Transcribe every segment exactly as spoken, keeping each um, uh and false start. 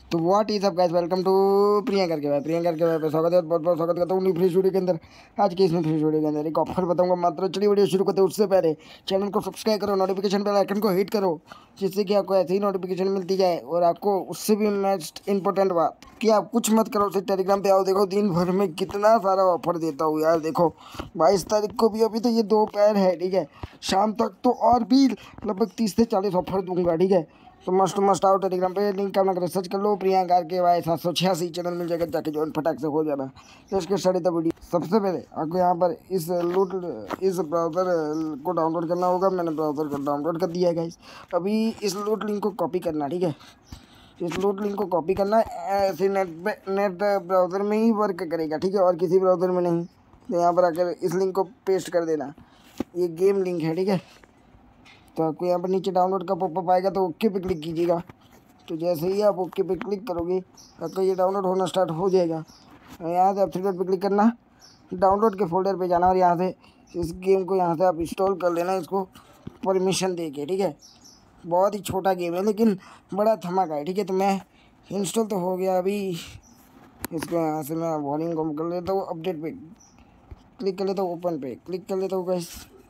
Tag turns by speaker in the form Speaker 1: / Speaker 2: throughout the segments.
Speaker 1: तो what is up guys, welcome to Priyanka के भाई प्रियंका के भाई पे स्वागत है। बहुत बहुत स्वागत करता हूँ न्यू फ्री स्टूडियो के अंदर। आज की इसमें फ्री स्टूडियो के अंदर एक ऑफर बताऊंगा मात्र। चलिए वीडियो शुरू करते हैं उससे पहले चैनल को सब्सक्राइब करो, नोटिफिकेशन बेल आइकन को हिट करो, जिससे कि आपको ऐसे ही नोटिफिकेशन मिलती जाए। और आपको उससे भी मोस्ट इंपॉर्टेंट बात कि आप कुछ मत करो, सिर्फ टेलीग्राम पे आओ। देखो दिन भर में कितना सारा ऑफर देता हूँ यार। देखो बाईस तारीख को भी, अभी तो ये दोपहर है ठीक है, शाम तक तो और भी लगभग तीस से चालीस ऑफर दूंगा ठीक है। तो मस्ट मस्ट आओ टेलीग्राम पे, लिंक का नगर सर्च कर लो प्रियंका के वाई सात सौ छियासी चैनल मिल जाएगा, जाके ज्वाइन फटाक से हो जाना। तो इसके स्टडी द वीडियो। सबसे पहले आपको यहाँ पर इस लूट इस ब्राउज़र को डाउनलोड करना होगा। मैंने ब्राउज़र को डाउनलोड कर दिया है गाइस। अभी इस लूट लिंक को कॉपी करना ठीक है। इस लूट लिंक को कॉपी करना ऐसे नेट पे नेट ब्राउज़र में ही वर्क करेगा ठीक है, और किसी ब्राउज़र में नहीं। तो यहाँ पर आकर इस लिंक को पेस्ट कर देना। ये गेम लिंक है ठीक है। तो आपको यहाँ पर नीचे डाउनलोड का पॉपअप आएगा, तो ओके पे क्लिक कीजिएगा। तो जैसे ही आप ओके पे क्लिक करोगे आपका ये डाउनलोड होना स्टार्ट हो जाएगा। यहाँ से आप थ्री डॉट पे क्लिक करना, डाउनलोड के फोल्डर पे जाना, और यहाँ से इस गेम को यहाँ से आप इंस्टॉल कर लेना, इसको परमिशन दे के ठीक है। बहुत ही छोटा गेम है लेकिन बड़ा धमाका है ठीक है। तो मैं इंस्टॉल तो हो गया। अभी इसको यहाँ से मैं वॉल्यूम कम कर लेता हूँ, अपडेट पे क्लिक कर लेता हूँ, ओपन पे क्लिक कर लेता हूँ गाइस।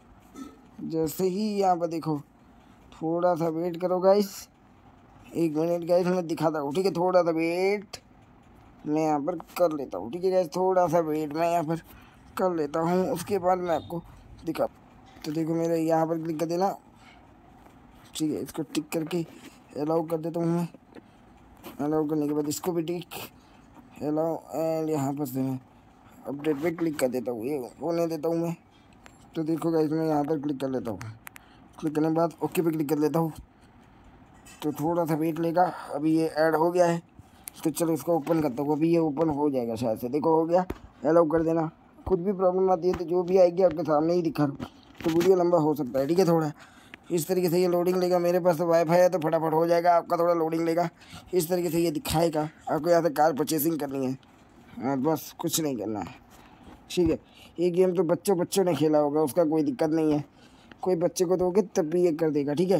Speaker 1: जैसे ही यहाँ पर देखो, थोड़ा सा वेट करो गाइस, एक मिनट गाइस मैं दिखाता हूँ ठीक है। थोड़ा सा वेट मैं यहाँ पर कर लेता हूँ ठीक है गाइस। थोड़ा सा वेट मैं यहाँ पर कर लेता हूँ, उसके बाद मैं आपको दिखा। तो देखो मेरे यहाँ पर क्लिक कर देना ठीक है। इसको टिक करके अलाउ कर देता हूँ मैं। अलाउ करने के बाद इसको भी टिक अलाउ, एंड यहाँ पर से मैं अपडेट पे क्लिक कर देता हूँ। ये होने देता हूँ मैं। तो देखो गाइस मैं यहाँ पर क्लिक कर लेता हूँ। क्लिक करने के बाद ओके पे क्लिक कर लेता हूँ। तो थोड़ा सा वेट लेगा। अभी ये ऐड हो गया है, तो चलो इसको ओपन करता हूँ। अभी ये ओपन हो जाएगा शायद से। देखो हो गया, अलाउ कर देना। कुछ भी प्रॉब्लम आती है तो जो भी आएगी आपके सामने ही दिखा, तो वीडियो लंबा हो सकता है ठीक है। थोड़ा इस तरीके से ये लोडिंग लेगा। मेरे पास तो वाईफाई है तो फटाफट हो जाएगा, आपका थोड़ा लोडिंग लेगा। इस तरीके से ये दिखाएगा। आपको यहाँ से कार परचेसिंग करनी है और बस कुछ नहीं करना है ठीक है। ये गेम तो बच्चों बच्चों ने खेला होगा, उसका कोई दिक्कत नहीं है। कोई बच्चे को दोगे तब भी ये कर देगा ठीक है।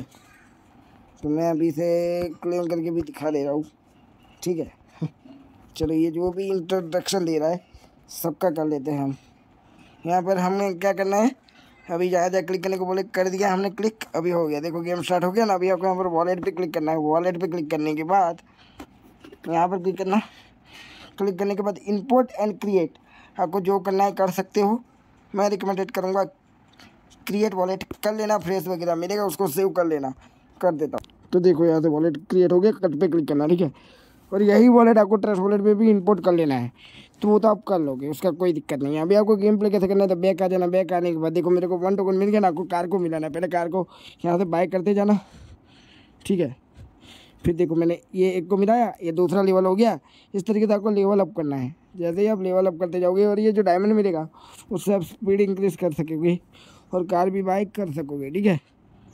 Speaker 1: तो मैं अभी से क्लेम करके भी दिखा दे रहा हूँ ठीक है। चलो ये जो भी इंट्रोडक्शन दे रहा है सबका कर लेते हैं हम। यहाँ पर हमें क्या करना है, अभी जहाँ जहाँ क्लिक करने को बोले कर दिया हमने क्लिक। अभी हो गया, देखो गेम स्टार्ट हो गया ना। अभी आपको यहाँ पर वॉलेट पे क्लिक करना है। वॉलेट पे क्लिक करने के बाद यहाँ पर क्लिक करना। क्लिक करने के बाद इंपोर्ट एंड क्रिएट, आपको जो करना है कर सकते हो। मैं रिकमेंडेड करूँगा क्रिएट वॉलेट कर लेना, फ्रेश वगैरह मिलेगा उसको सेव कर लेना। कर देता हूँ। तो देखो यहाँ से वॉलेट क्रिएट हो गया, कट पे क्लिक करना ठीक है। और यही वॉलेट आपको ट्रस्ट वॉलेट पे भी इंपोर्ट कर लेना है, तो वो तो आप कर लोगे, उसका कोई दिक्कत नहीं है। अभी आपको गेम प्ले कैसे करना है, तो बैक आ जाना। बैक आने के बाद देखो मेरे को वन टोकन मिल गया ना, आपको कार को मिलाना है। पहले कार को यहाँ से बाय करते जाना ठीक है। फिर देखो मैंने ये एक को मिलाया, ये दूसरा लेवल हो गया। इस तरीके से आपको लेवल अप करना है। जैसे ही आप लेवल अप करते जाओगे और ये जो डायमंड मिलेगा उससे आप स्पीड इंक्रीज़ कर सकोगे और कार भी बाइक कर सकोगे ठीक है।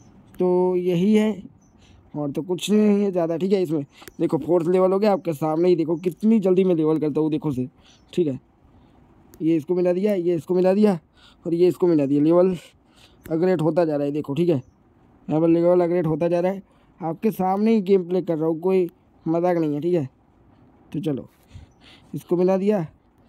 Speaker 1: तो यही है, और तो कुछ नहीं है ज़्यादा ठीक है। इसमें देखो फोर्थ लेवल हो गया आपके सामने ही, देखो कितनी जल्दी मैं लेवल करता हूँ देखो से ठीक है। ये इसको मिला दिया, ये इसको मिला दिया, और ये इसको मिला दिया। लेवल अपग्रेड होता जा रहा है देखो ठीक है। यहाँ पर लेवल अपग्रेड होता जा रहा है, आपके सामने ही गेम प्ले कर रहा हूँ, कोई मजाक नहीं है ठीक है। तो चलो इसको मिला दिया।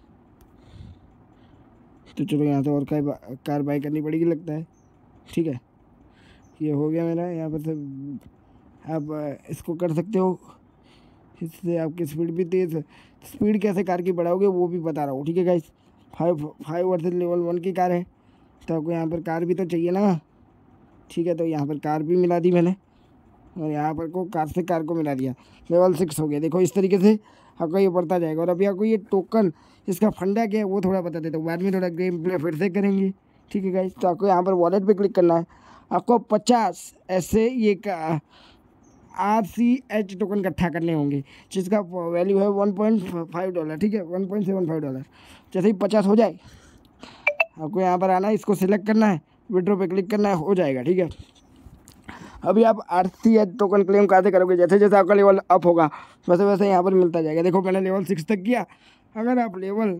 Speaker 1: तो चलो यहाँ से और कार कार बाई करनी पड़ेगी लगता है ठीक है। ये हो गया मेरा। यहाँ पर से आप इसको कर सकते हो, इससे आपकी स्पीड भी तेज़। स्पीड कैसे कार की बढ़ाओगे वो भी बता रहा हूँ ठीक है guys. Five five versus level one की कार है, तो आपको यहाँ पर कार भी तो चाहिए ना ठीक है। तो यहाँ पर कार भी मिला दी मैंने, और यहाँ पर को कार से कार को मिला दिया। लेवल सिक्स हो गया। देखो इस तरीके से आपका ये बढ़ता जाएगा। और अभी आपको ये टोकन, इसका फंडा क्या है वो थोड़ा बता देता हूँ, बाद में थोड़ा गेम प्ले फिर से करेंगे ठीक है गाइस। तो आपको यहाँ पर वॉलेट पे क्लिक करना है। आपको पचास ऐसे ये का आर सी एच टोकन इकट्ठा करने होंगे, जिसका वैल्यू है वन पॉइंट फाइव डॉलर ठीक है, one point seven five dollar. जैसे ही पचास हो जाए आपको यहाँ पर आना है, इसको सिलेक्ट करना है, विड्रॉ पे क्लिक करना है, हो जाएगा ठीक है। अभी आप R C H token claim कैसे करोगे, जैसे जैसे आपका लेवल अप होगा वैसे वैसे यहाँ पर मिलता जाएगा। देखो मैंने लेवल सिक्स तक किया। अगर आप लेवल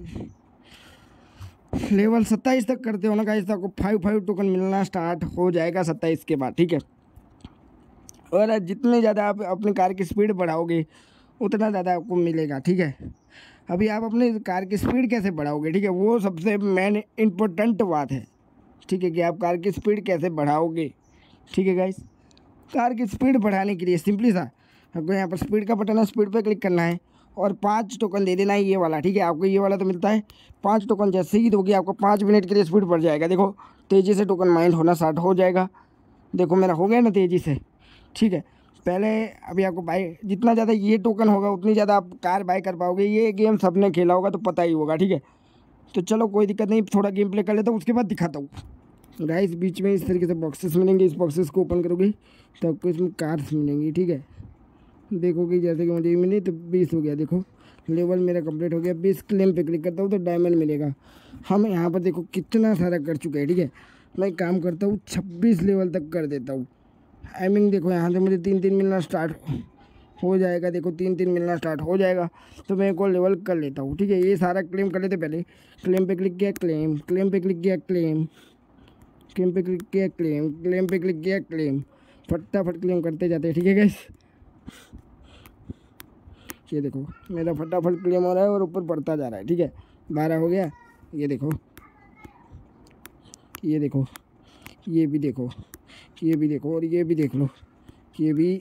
Speaker 1: लेवल सत्ताईस तक करते हो ना गाइस, तो आपको फाइव फाइव टोकन मिलना स्टार्ट हो जाएगा सत्ताईस के बाद ठीक है। और जितने ज़्यादा आप अपनी कार की स्पीड बढ़ाओगे उतना ज़्यादा आपको मिलेगा। ठीक है, अभी आप अपने कार की स्पीड कैसे बढ़ाओगे, ठीक है, वो सबसे मेन इम्पोर्टेंट बात है। ठीक है, कि आप कार की स्पीड कैसे बढ़ाओगे। ठीक है गाइस, कार की स्पीड बढ़ाने के लिए सिंपली सा आपको यहाँ पर स्पीड का बटन है, स्पीड पे क्लिक करना है और पाँच टोकन दे देना है ये वाला। ठीक है, आपको ये वाला तो मिलता है। पाँच टोकन जैसे ही दोगे आपको पाँच मिनट के लिए स्पीड बढ़ जाएगा। देखो तेज़ी से टोकन माइंड होना स्टार्ट हो जाएगा। देखो मेरा हो गया ना तेज़ी से। ठीक है, पहले अभी आपको बाई जितना ज़्यादा ये टोकन होगा उतनी ज़्यादा आप कार बाई कर पाओगे। ये गेम सबने खेला होगा तो पता ही होगा। ठीक है, तो चलो कोई दिक्कत नहीं, थोड़ा गेम प्ले कर लेता हूँ, उसके बाद दिखाता हूँ। गाइस बीच में इस तरीके से बॉक्सेस मिलेंगे, इस बॉक्सेस को ओपन करोगे तो आपको इसमें कार्स मिलेंगी। ठीक है, देखोगे जैसे कि मुझे मिली तो बीस हो गया। देखो लेवल मेरा कंप्लीट हो गया। बीस क्लेम पे क्लिक करता हूँ तो डायमंड मिलेगा। हम यहाँ पर देखो कितना सारा कर चुके हैं। ठीक है, मैं काम करता हूँ छब्बीस लेवल तक कर देता हूँ। आई मीन देखो यहाँ से मुझे तीन तीन मिलना स्टार्ट हो जाएगा। देखो तीन तीन मिलना स्टार्ट हो जाएगा तो मैं एक और लेवल कर लेता हूँ। ठीक है, ये सारा क्लेम कर लेते। पहले क्लेम पे क्लिक किया, क्लेम क्लेम पे क्लिक किया, क्लेम क्लेम पे क्लिक किया, क्लेम क्लेम पे क्लिक किया, क्लेम फटाफट क्लेम करते जाते हैं। ठीक है गाइस, ये देखो मेरा फटाफट क्लेम हो रहा है और ऊपर बढ़ता जा रहा है। ठीक है, बारह हो गया। ये देखो ये देखो ये भी देखो ये भी देखो और ये भी देख लो, ये भी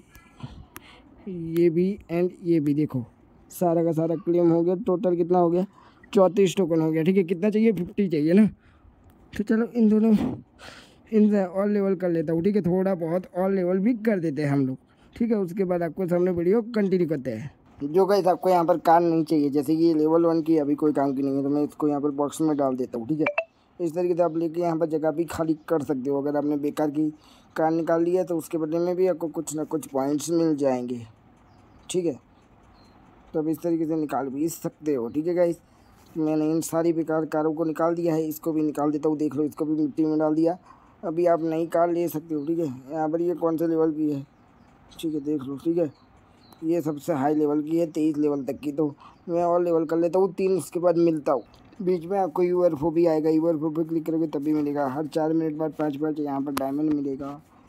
Speaker 1: ये भी एंड ये भी देखो, सारा का सारा क्लेम हो गया। टोटल कितना हो गया, चौंतीस टोकन हो गया। ठीक है, कितना चाहिए, फिफ्टी चाहिए ना। तो चलो इन दोनों इन और लेवल कर लेता हूँ। ठीक है, थोड़ा बहुत और लेवल भी कर देते हैं हम लोग। ठीक है, उसके बाद आपको सामने वीडियो कंटिन्यू करते हैं। जो गाइस आपको यहाँ पर कार नहीं चाहिए, जैसे कि ये लेवल वन की अभी कोई काम की नहीं है, तो मैं इसको यहाँ पर बॉक्स में डाल देता हूँ। ठीक है, इस तरीके से आप लेके यहाँ पर जगह भी खाली कर सकते हो। अगर आपने बेकार की कार निकाल ली है तो उसके बदले में भी आपको कुछ ना कुछ पॉइंट्स मिल जाएंगे। ठीक है, तो अब इस तरीके से निकाल भी सकते हो। ठीक है गाइस, मैंने इन सारी बेकार कारों को निकाल दिया है, इसको भी निकाल देता हूँ। देख लो, इसको भी मिट्टी में डाल दिया। अभी आप नई कार ले सकते हो। ठीक है, यहाँ पर ये कौन से लेवल की है, ठीक है देख लो। ठीक है, ये सबसे हाई लेवल की है, तेईस लेवल तक की। तो मैं और लेवल कर लेता हूँ तीन, उसके बाद मिलता हूँ। बीच में आपको यू एफ ओ भी आएगा, यू एफ ओ पे क्लिक करोगे तभी मिलेगा। हर चार मिनट बाद पाँच पाँच यहाँ पर डायमंड मिलेगा।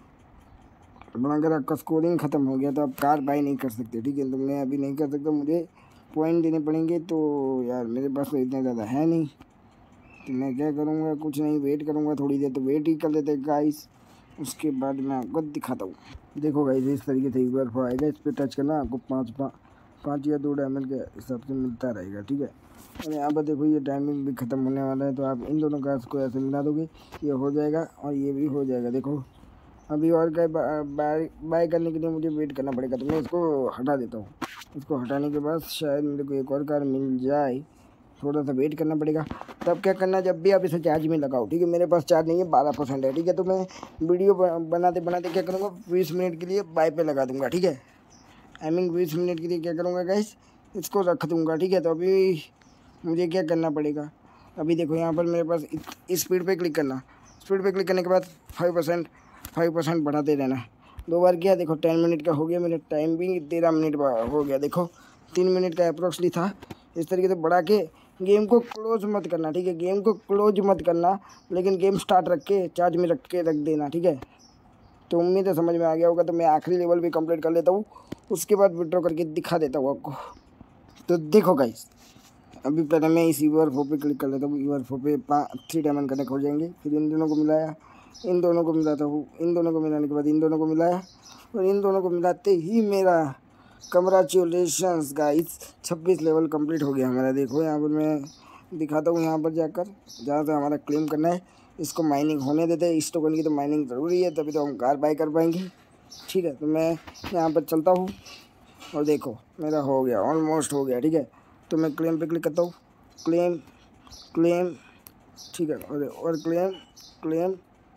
Speaker 1: अगर आपका स्कोरिंग ख़त्म हो गया तो आप कार बाई नहीं कर सकते। ठीक है, तो मैं अभी नहीं कर सकता, मुझे पॉइंट देने पड़ेंगे। तो यार मेरे पास तो इतना ज़्यादा है नहीं, तो मैं क्या करूँगा, कुछ नहीं, वेट करूँगा थोड़ी देर। तो वेट ही कर लेते गाइस, उसके बाद मैं आपको दिखाता हूँ। देखो गाइस, इस तरीके से यू एफ ओ आएगा, इस पर टच करना, आपको पाँच पाँच पाँच या दो डायमंड के हिसाब से मिलता रहेगा। ठीक है, और यहाँ पर देखो ये डायमंड भी ख़त्म होने वाला है, तो आप इन दोनों कार्ड्स को ऐसे मिला दोगे, ये हो जाएगा और ये भी हो जाएगा। देखो अभी और क्या बाय बाय करने के लिए मुझे वेट करना पड़ेगा, तो मैं इसको हटा देता हूँ। इसको हटाने के बाद शायद मेरे को एक और कार मिल जाए, थोड़ा सा वेट करना पड़ेगा। तब क्या करना, जब भी आप इसे चार्ज में लगाओ। ठीक है, मेरे पास चार्ज नहीं है, बारह परसेंट है। ठीक है, तो मैं वीडियो बनाते बनाते क्या करूँगा, बीस मिनट के लिए बाय पे लगा दूँगा। ठीक है, आई मीन बीस मिनट के लिए क्या करूँगा गाइस, इसको रख दूँगा। ठीक है, तो अभी मुझे क्या करना पड़ेगा, अभी देखो यहाँ पर मेरे पास इस स्पीड पे क्लिक करना, स्पीड पे क्लिक करने के बाद फाइव परसेंट फाइव परसेंट बढ़ाते रहना। दो बार किया, देखो टेन मिनट का हो गया, मेरा टाइम भी तेरह मिनट हो गया। देखो तीन मिनट का अप्रोक्सली था। इस तरीके से बढ़ा के गेम को क्लोज मत करना। ठीक है, गेम को क्लोज मत करना, लेकिन गेम स्टार्ट रख के चार्ज में रख के रख देना। ठीक है, तो उम्मीद है समझ में आ गया होगा। तो मैं आखिरी लेवल भी कंप्लीट कर लेता हूँ, उसके बाद विड्रॉ करके दिखा देता हूँ आपको। तो देखो गाइस, अभी पहले मैं इस यू एफ ओ पे क्लिक कर लेता हूँ। यू एफ ओ पे थ्री डायमंड कनेक्ट हो जाएंगे। फिर इन दोनों को मिलाया, इन दोनों को मिलाता हूँ, इन दोनों को मिलाने के बाद इन दोनों को मिलाया, और इन दोनों को मिलाते ही मेरा कंग्रेचुलेशंस गाइस, छब्बीस लेवल कंप्लीट हो गया हमारा। देखो यहाँ पर मैं दिखाता हूँ, यहाँ पर जाकर जहाँ से हमारा क्लेम करना है, इसको माइनिंग होने देते हैं। इस टोकन की तो माइनिंग ज़रूरी है, तभी तो हम कार बाई कर पाएंगे। ठीक है, तो मैं यहाँ पर चलता हूँ और देखो मेरा हो गया, ऑलमोस्ट हो गया। ठीक है, तो मैं क्लेम पे क्लिक करता हूँ, क्लेम क्लेम ठीक है, और और क्लेम क्लेम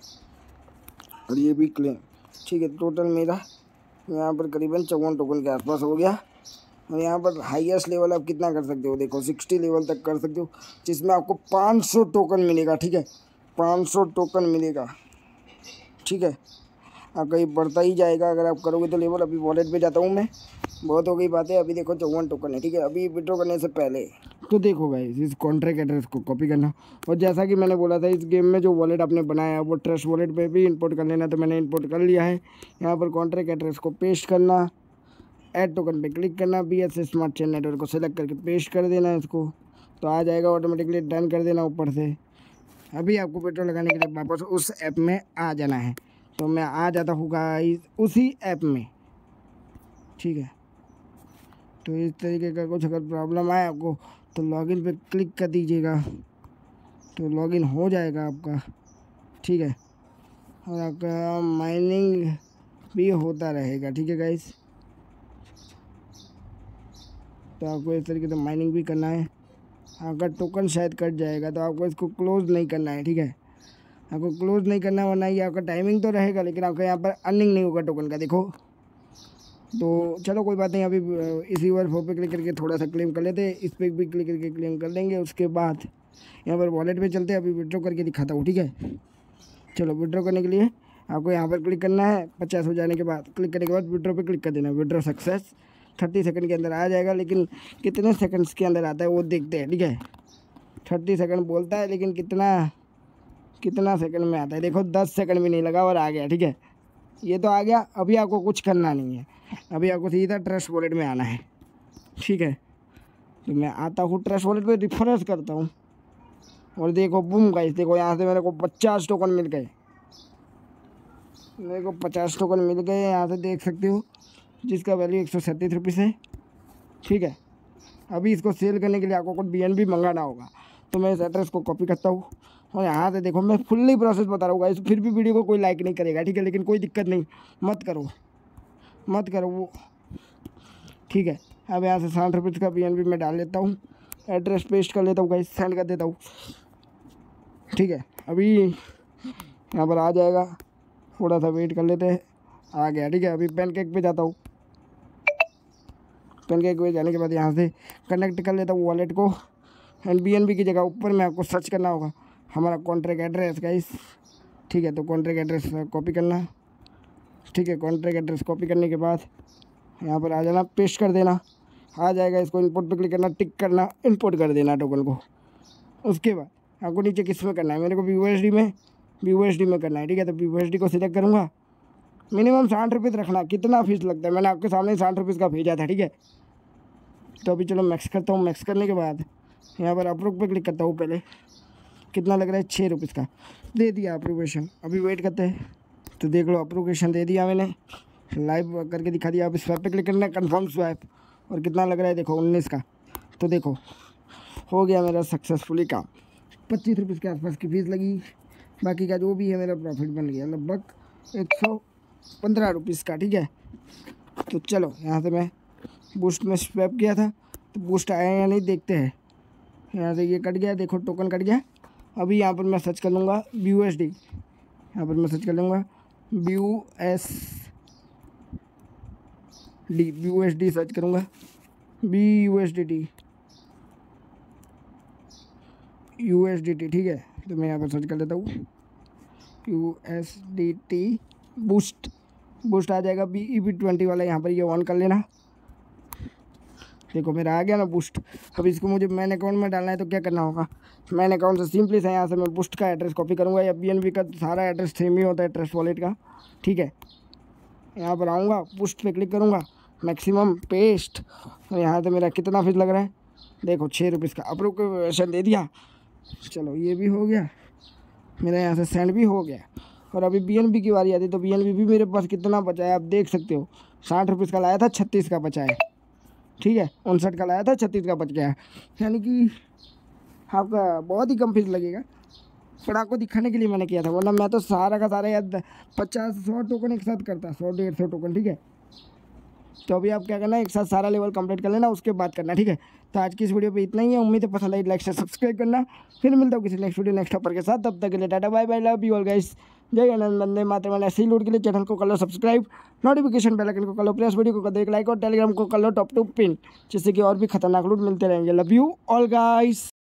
Speaker 1: और ये भी क्लेम। ठीक है, टोटल मेरा यहाँ पर करीबन चौवन टोकन के आसपास हो गया। और यहाँ पर हाईएस्ट लेवल आप कितना कर सकते हो, देखो साठ लेवल तक कर सकते हो, जिसमें आपको पाँच सौ टोकन मिलेगा। ठीक है, पाँच सौ टोकन मिलेगा। ठीक है, आपका ये बढ़ता ही जाएगा अगर आप करोगे तो लेवल। अभी वॉलेट पे जाता हूँ मैं, बहुत हो गई बातें। अभी देखो चौवन टोकन है। ठीक है, अभी विड्रॉ करने से पहले तो देखो गाइस, इस कॉन्ट्रैक्ट एड्रेस को कॉपी करना, और जैसा कि मैंने बोला था, इस गेम में जो वॉलेट आपने बनाया है वो ट्रस्ट वॉलेट पे भी इंपोर्ट कर लेना। तो मैंने इंपोर्ट कर लिया है। यहाँ पर कॉन्ट्रैक्ट एड्रेस को पेस्ट करना, ऐड टोकन पे क्लिक करना, B S smart chain network को सेलेक्ट करके पेस्ट कर देना इसको, तो आ जाएगा ऑटोमेटिकली। डन कर देना ऊपर से। अभी आपको पेट्रोल लगाने के लिए वापस उस ऐप में आ जाना है, तो मैं आ जाता हूँ गाइस उसी ऐप में, ठीक है। तो इस तरीके का कुछ अगर प्रॉब्लम आए आपको तो लॉगिन पे क्लिक कर दीजिएगा, तो लॉगिन हो जाएगा आपका, ठीक है। और आपका माइनिंग भी होता रहेगा, ठीक है गाइस। तो आपको इस तरीके से माइनिंग भी करना है। अगर टोकन शायद कट जाएगा तो आपको इसको क्लोज़ नहीं करना है, ठीक है। आपको क्लोज़ नहीं करना, वरना ये आपका टाइमिंग तो रहेगा लेकिन आपका यहाँ पर अर्निंग नहीं होगा टोकन का, देखो। तो चलो कोई बात नहीं, अभी इसी बार फोर पे क्लिक करके थोड़ा सा क्लेम कर लेते हैं, इस पर भी क्लिक करके क्लेम कर लेंगे। उसके बाद यहाँ पर वॉलेट पे चलते हैं, अभी विड्रॉ करके दिखाता हूँ, ठीक है। चलो विड्रॉ करने के लिए आपको यहाँ पर क्लिक करना है। पचास हो जाने के बाद क्लिक करने के बाद विड्रॉ पे क्लिक कर देना। विड्रॉ सक्सेस, थर्टी सेकंड के अंदर आ जाएगा, लेकिन कितने सेकंड्स के अंदर आता है वो देखते हैं, ठीक है। थर्टी सेकंड बोलता है लेकिन कितना कितना सेकंड में आता है, देखो दस सेकंड भी नहीं लगा और आ गया, ठीक है। ये तो आ गया। अभी आपको कुछ करना नहीं है, अभी आपको सीधा ट्रस्ट वॉलेट में आना है, ठीक है। तो मैं आता हूँ ट्रस्ट वॉलेट पे, रिफ्रेश करता हूँ और देखो बूम गाइस, देखो यहाँ से मेरे को पचास टोकन मिल गए, मेरे को पचास टोकन मिल गए यहाँ से देख सकते हो, जिसका वैल्यू एक सौ सैंतीस रुपीज़ है, ठीक है। अभी इसको सेल करने के लिए आपको कुछ बी एन बी मंगाना होगा, तो मैं इस एड्रेस को कॉपी करता हूँ और यहाँ से देखो मैं फुल्ली प्रोसेस बता रहा हूँ गाइस। फिर भी वीडियो को कोई लाइक नहीं करेगा, ठीक है, लेकिन कोई दिक्कत नहीं, मत करो मत करो वो, ठीक है। अब यहाँ से साठ रुपीज़ का बी एन बी मैं डाल लेता हूँ, एड्रेस पेस्ट कर लेता हूँ गाइस, सेंड कर देता हूँ, ठीक है। अभी यहाँ पर आ जाएगा, थोड़ा सा वेट कर लेते हैं, आ गया, ठीक है। अभी पैनकेक पे जाता हूँ, पैनकेक पे जाने के बाद यहाँ से कनेक्ट कर लेता हूँ वॉलेट को, एंड बी एन बी की जगह ऊपर में आपको सर्च करना होगा हमारा कॉन्ट्रैक्ट एड्रेस गाइस, ठीक है। तो कॉन्ट्रैक्ट एड्रेस कॉपी करना, ठीक है। कॉन्ट्रैक्ट एड्रेस कॉपी करने के बाद यहाँ पर आ जाना, पेस्ट कर देना, आ जाएगा। इसको इंपोर्ट पे क्लिक करना, टिक करना, इंपोर्ट कर देना टोकन को। उसके बाद आपको नीचे किस में करना है, मेरे को बी यू एस डी में बी यू एस डी में करना है, ठीक है। तो बी यू एस डी को सिलेक्ट करूँगा, मिनिमम साठ रुपये रखना, कितना फीस लगता है मैंने आपके सामने साठ रुपये का भेजा था, ठीक है। तो अभी चलो मैक्स करता हूँ, मैक्स करने के बाद यहाँ पर अप्रूव पे क्लिक करता हूँ। पहले कितना लग रहा है, छः रुपीज़ का दे दिया अप्रूवेशन। अभी वेट करते हैं, तो देख लो अप्रूवेशन दे दिया मैंने, लाइव करके दिखा दिया। अब स्वैप पे क्लिक करना है, कन्फर्म स्वैप, और कितना लग रहा है देखो उन्नीस का, तो देखो हो गया मेरा सक्सेसफुली काम। पच्चीस रुपये के आसपास की फ़ीस लगी, बाकी का जो भी है मेरा प्रॉफिट बन गया लगभग एक सौ पंद्रह रुपीज़ का, ठीक है। तो चलो यहाँ से मैं बूस्ट में स्वैप किया था, तो बूस्ट आया या नहीं देखते हैं। यहाँ से ये कट गया, देखो टोकन कट गया। अभी यहाँ पर मैं सर्च कर लूँगा बी यू एस डी, यहाँ पर मैं सर्च कर लूँगा B U S D, B U S D search करूँगा, B U S D T U S D T, ठीक है। तो मैं यहाँ पर सर्च कर लेता हूँ U S D T boost, boost आ जाएगा। बी ई बी ट्वेंटी वाला यहाँ पर ये ऑन कर लेना, देखो मेरा आ गया ना बूस्ट। अब इसको मुझे मैन अकाउंट में डालना है, तो क्या करना होगा, मैन अकाउंट से सिंपली से यहाँ से मैं बूस्ट का एड्रेस कॉपी करूँगा, या बी एन बी का सारा एड्रेस सेम ही होता है ट्रस्ट वॉलेट का, ठीक है। यहाँ पर आऊँगा, बूस्ट पे क्लिक करूँगा, मैक्सिमम पेस्ट, और यहाँ से मेरा कितना फीस लग रहा है देखो छः रुपीज़ का। अप्रूवेशन दे दिया, चलो ये भी हो गया मेरा, यहाँ से सेंड भी हो गया। और अभी बी एन बी की बारी आती है, तो बी एन बी भी मेरे पास कितना बचा है आप देख सकते हो, साठ रुपीज़ का लाया था, छत्तीस का बचा है, ठीक है। उनसठ का लाया था, छत्तीस का बच गया, यानी कि आपका बहुत ही कम फीस लगेगा। पर आपको दिखाने के लिए मैंने किया था, वरना मैं तो सारा का सारा यार पचास सौ टोकन एक साथ करता, सौ डेढ़ सौ टोकन, ठीक है। तो अभी आप क्या करना है, एक साथ सारा लेवल कंप्लीट कर लेना, उसके बाद करना, ठीक है। तो आज की इस वीडियो पे इतना ही है, उम्मीद है पसंद आई, लाइक से सब्सक्राइब करना। फिर मिलता हूँ किसी नेक्स्ट वीडियो नेक्स्ट टॉपर के साथ, तब तक के लिए tata bye bye, love you all guys, जय आनंद, वंदे मातरम। ऐसे ही लूट के लिए चैनल को कर लो सब्सक्राइब, नोटिफिकेशन बेल आइकन को कर लो प्रेस, वीडियो को कर दो एक लाइक, और टेलीग्राम को कर लो टॉप टू पिन, जिससे कि और भी खतरनाक लूट मिलते रहेंगे। Love you all guys.